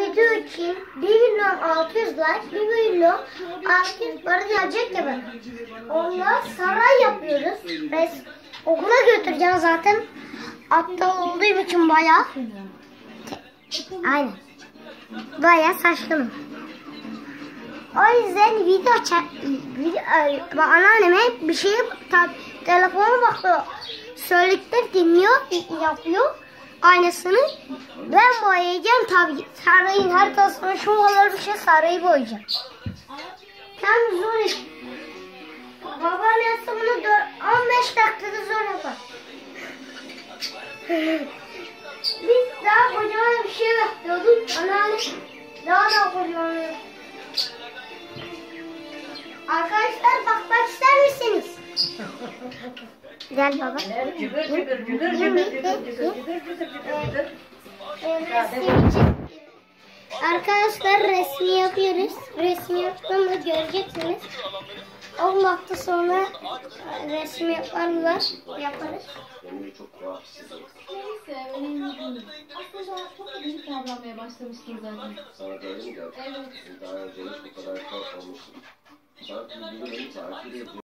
video için 1.600.000 like, 1.600.000 para gelecek gibi. Onunla saray yapıyoruz. Okula götüreceğim zaten. Aptal olduğum için bayağı. Aynen. Bayağı saçmalım. O yüzden anneanneme bir şey telefona bakıyor. Söyledikleri dinliyor, yapıyor. Aynısını ben boyayacağım tabii. Sarayın haritasına şu kadar bir şey sarayı boyayacağım. Tam zor iş. Babaannesi bunu 15 dakikada zor yapar. Biz daha kocaman bir şey bekliyorduk. Anneanne daha da kocaman. Arkadaşlar bakmak ister misiniz? Gel baba. Arkadaşlar resmi yapıyoruz. Resmi yaptığımda göreceksiniz. 10 hafta sonra resmi yaparız. Neyse, önemli değil. Aslında çok büyük davranmaya başlamıştım zaten. Sana da öyle mi geldi? Evet. Daha önce hiç bu kadar korkmamıştım. Ben bilgileri takip ediyorum.